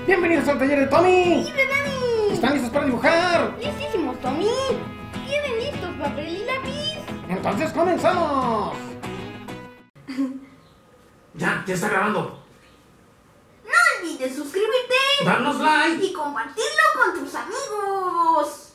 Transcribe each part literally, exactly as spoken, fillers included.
Bienvenidos al taller de Tommy. ¡Y de Dani! ¿Están listos para dibujar? ¡Listísimos, Tommy! ¿Tienen listos papel y lápiz? Entonces comenzamos. Ya, ya está grabando. No olvides suscribirte, Darnos like y compartirlo con tus amigos.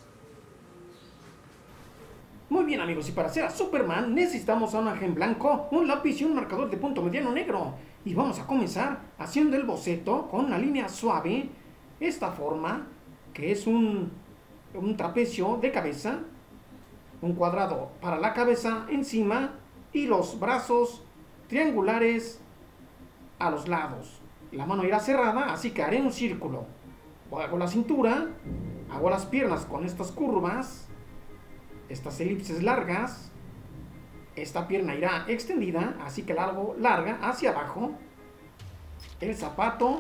Muy bien, amigos, y para hacer a Superman necesitamos un hoja en blanco, un lápiz y un marcador de punto mediano negro. Y vamos a comenzar haciendo el boceto con una línea suave. Esta forma, que es un, un trapecio de cabeza, un cuadrado para la cabeza encima y los brazos triangulares a los lados. La mano irá cerrada, así que haré un círculo. Hago la cintura, hago las piernas con estas curvas, estas elipses largas. Esta pierna irá extendida, así que la hago larga hacia abajo. El zapato.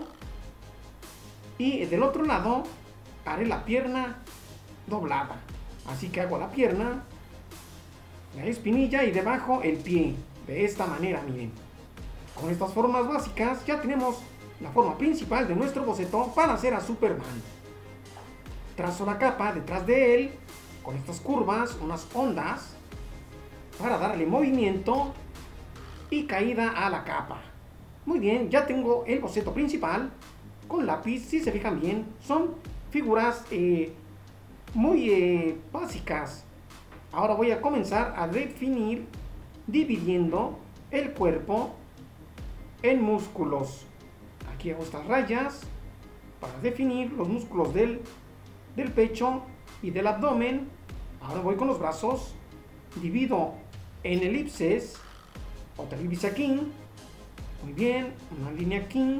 Y del otro lado haré la pierna doblada. Así que hago la pierna, la espinilla y debajo el pie. De esta manera, miren. Con estas formas básicas ya tenemos la forma principal de nuestro boceto para hacer a Superman. Trazo la capa detrás de él con estas curvas, unas ondas, para darle movimiento y caída a la capa. Muy bien, ya tengo el boceto principal con lápiz. Si se fijan bien, son figuras eh, muy eh, básicas. Ahora voy a comenzar a definir dividiendo el cuerpo en músculos. Aquí hago estas rayas para definir los músculos del, del pecho y del abdomen. Ahora voy con los brazos, divido en elipses, otra elipse aquí, muy bien, una línea aquí,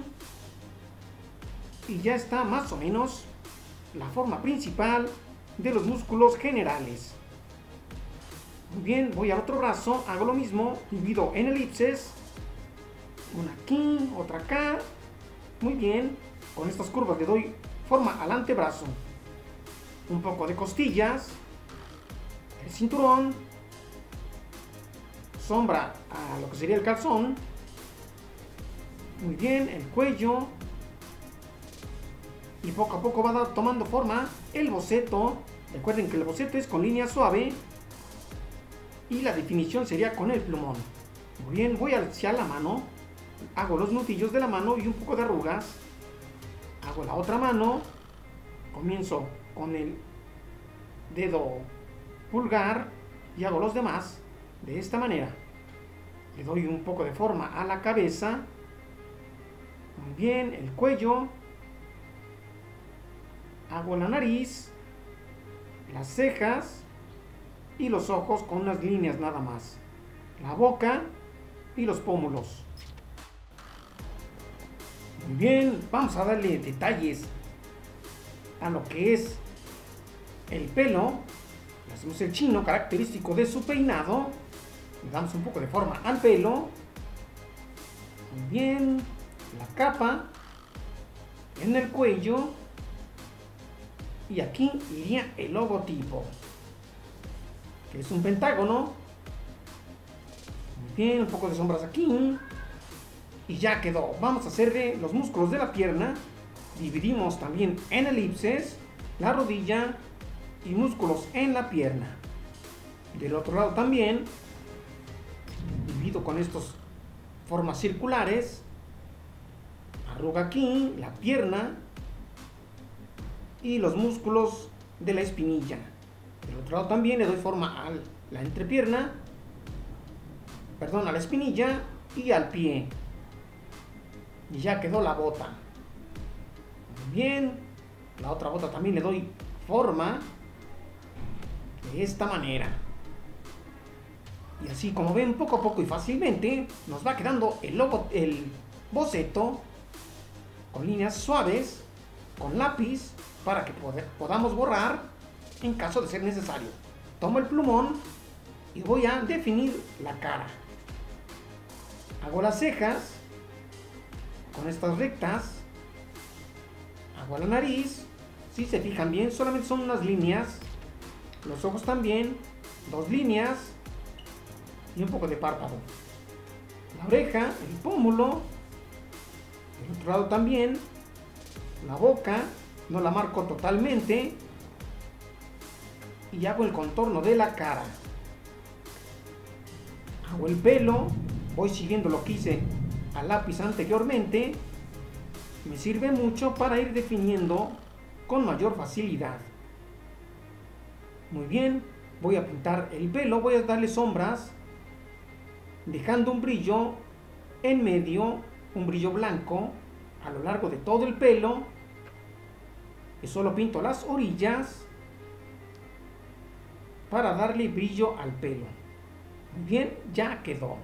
y ya está más o menos la forma principal de los músculos generales. Muy bien, voy al otro brazo, hago lo mismo, divido en elipses, una aquí, otra acá, muy bien, con estas curvas le doy forma al antebrazo, un poco de costillas, el cinturón, sombra a lo que sería el calzón, muy bien, el cuello, y poco a poco va tomando forma el boceto. Recuerden que el boceto es con línea suave y la definición sería con el plumón. Muy bien, voy hacia la mano, hago los nudillos de la mano y un poco de arrugas, hago la otra mano, comienzo con el dedo pulgar y hago los demás de esta manera. Le doy un poco de forma a la cabeza, muy bien, el cuello, hago la nariz, las cejas y los ojos con unas líneas nada más, la boca y los pómulos. Muy bien, vamos a darle detalles a lo que es el pelo. Le hacemos el chino característico de su peinado, le damos un poco de forma al pelo, muy bien, la capa en el cuello, y aquí iría el logotipo, que es un pentágono. Muy bien, un poco de sombras aquí, y ya quedó. Vamos a hacerle los músculos de la pierna, dividimos también en elipses, la rodilla y músculos en la pierna. Del otro lado también divido con estas formas circulares, arruga aquí la pierna y los músculos de la espinilla. Del otro lado también le doy forma a la entrepierna, perdón, a la espinilla y al pie. Y ya quedó la bota. Muy bien, la otra bota también le doy forma de esta manera. Y así, como ven, poco a poco y fácilmente nos va quedando el logo, el boceto con líneas suaves, con lápiz, para que pod podamos borrar en caso de ser necesario. Tomo el plumón y voy a definir la cara. Hago las cejas con estas rectas, hago la nariz. Si se fijan bien, solamente son unas líneas. Los ojos también, dos líneas y un poco de párpado. La oreja, el pómulo, del otro lado también, la boca, no la marco totalmente. Y hago el contorno de la cara. Hago el pelo, voy siguiendo lo que hice al lápiz anteriormente. Me sirve mucho para ir definiendo con mayor facilidad. Muy bien, voy a pintar el pelo, voy a darle sombras, dejando un brillo en medio, un brillo blanco a lo largo de todo el pelo. Y solo pinto las orillas para darle brillo al pelo. Muy bien, ya quedó.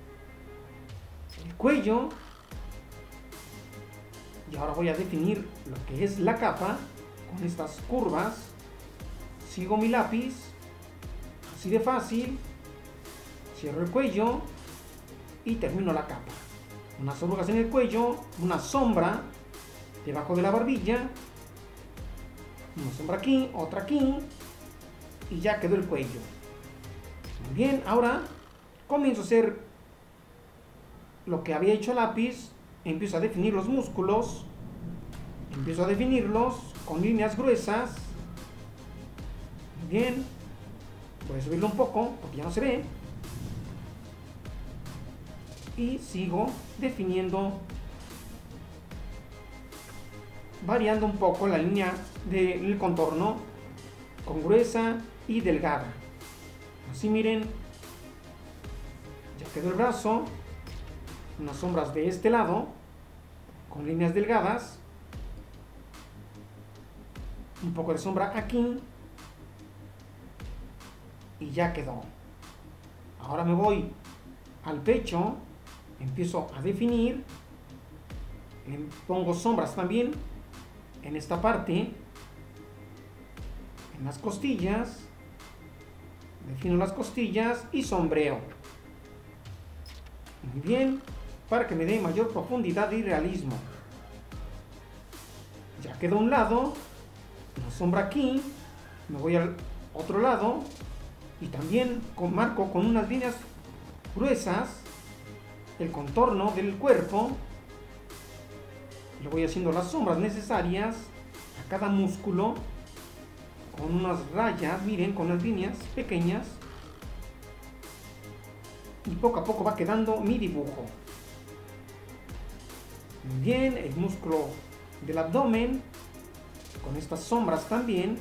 El cuello. Y ahora voy a definir lo que es la capa con estas curvas. Sigo mi lápiz, así de fácil. Cierro el cuello y termino la capa. Unas arrugas en el cuello, una sombra debajo de la barbilla, una sombra aquí, otra aquí, y ya quedó el cuello. Muy bien, ahora comienzo a hacer lo que había hecho a lápiz. Empiezo a definir los músculos, empiezo a definirlos con líneas gruesas. Muy bien, voy a subirlo un poco porque ya no se ve. Y sigo definiendo, variando un poco la línea del contorno con gruesa y delgada. Así miren, ya quedó el brazo. Unas sombras de este lado con líneas delgadas, un poco de sombra aquí y ya quedó. Ahora me voy al pecho, empiezo a definir, le pongo sombras también en esta parte, en las costillas, defino las costillas y sombreo. Muy bien, para que me dé mayor profundidad y realismo. Ya quedó un lado, una sombra aquí, me voy al otro lado y también con, marco con unas líneas gruesas el contorno del cuerpo. Le voy haciendo las sombras necesarias a cada músculo con unas rayas, miren, con las líneas pequeñas, y poco a poco va quedando mi dibujo. Muy bien, el músculo del abdomen con estas sombras también.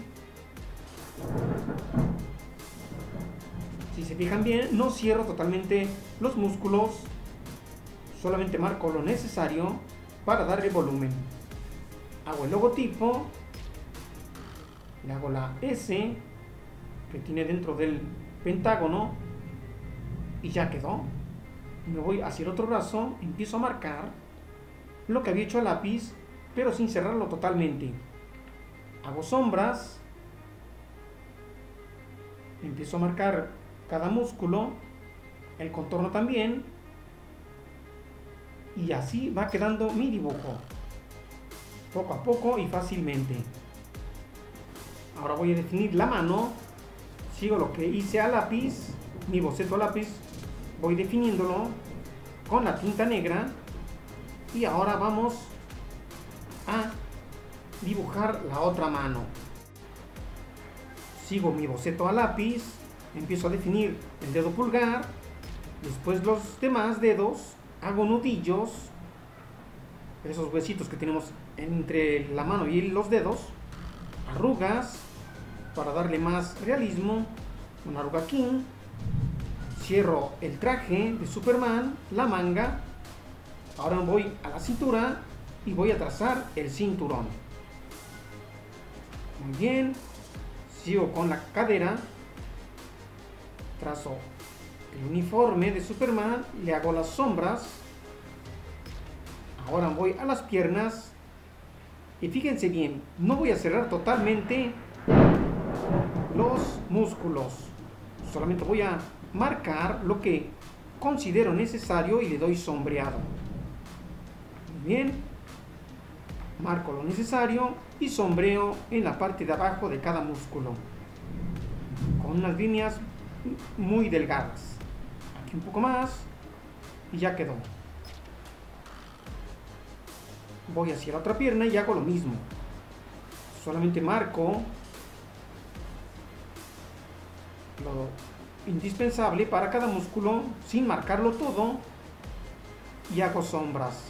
Si se fijan bien, no cierro totalmente los músculos, solamente marco lo necesario para darle volumen. Hago el logotipo, le hago la S que tiene dentro del pentágono y ya quedó. Me voy hacia el otro brazo, empiezo a marcar lo que había hecho a lápiz, pero sin cerrarlo totalmente. Hago sombras, empiezo a marcar cada músculo, el contorno también, y así va quedando mi dibujo, poco a poco y fácilmente. Ahora voy a definir la mano, sigo lo que hice a lápiz, mi boceto a lápiz, voy definiéndolo con la tinta negra. Y ahora vamos a dibujar la otra mano. Sigo mi boceto a lápiz, empiezo a definir el dedo pulgar, después los demás dedos, hago nudillos, esos huesitos que tenemos entre la mano y los dedos, arrugas para darle más realismo, una arruga aquí, cierro el traje de Superman, la manga. Ahora voy a la cintura y voy a trazar el cinturón. Muy bien, sigo con la cadera, trazo el uniforme de Superman, le hago las sombras. Ahora voy a las piernas y fíjense bien, no voy a cerrar totalmente los músculos, solamente voy a marcar lo que considero necesario y le doy sombreado. Bien, marco lo necesario y sombreo en la parte de abajo de cada músculo con unas líneas muy delgadas. Aquí un poco más y ya quedó. voy hacia la otra pierna y hago lo mismo. Solamente marco lo indispensable para cada músculo sin marcarlo todo y hago sombras.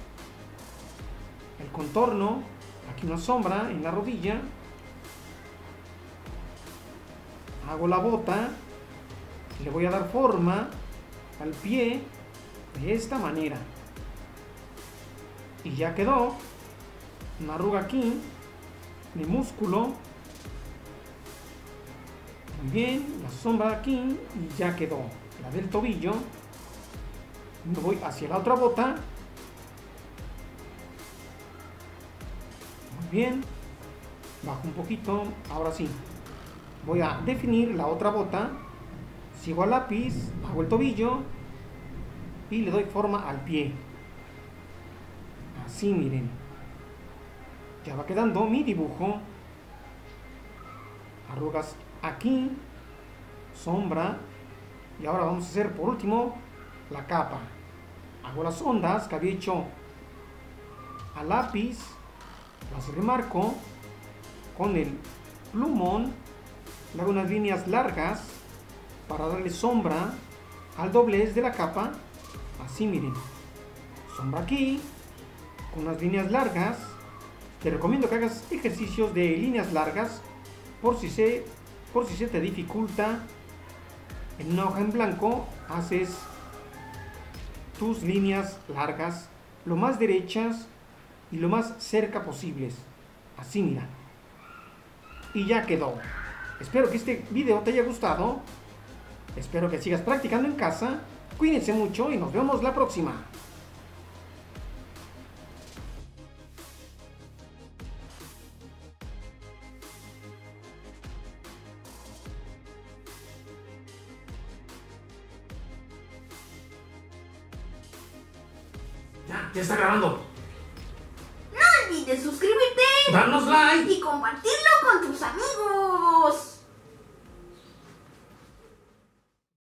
El contorno, aquí una sombra en la rodilla, hago la bota, le voy a dar forma al pie de esta manera y ya quedó una arruga aquí de músculo. Muy bien, la sombra aquí y ya quedó la del tobillo. Me voy hacia la otra bota. Muy bien, bajo un poquito. Ahora sí, voy a definir la otra bota. Sigo al lápiz, hago el tobillo y le doy forma al pie. Así, miren, ya va quedando mi dibujo. Arrugas aquí, sombra, y ahora vamos a hacer por último la capa. Hago las ondas que había hecho a lápiz, las remarco con el plumón, le hago unas líneas largas para darle sombra al doblez de la capa. Así, miren, sombra aquí con unas líneas largas. Te recomiendo que hagas ejercicios de líneas largas por si se por si se te dificulta en una hoja en blanco. Haces tus líneas largas lo más derechas y lo más cerca posibles. Así, mira, y ya quedó. Espero que este video te haya gustado. Espero que sigas practicando en casa. Cuídense mucho y nos vemos la próxima. Ya, ya está grabando. No olvides suscribirte Danos like. y compartir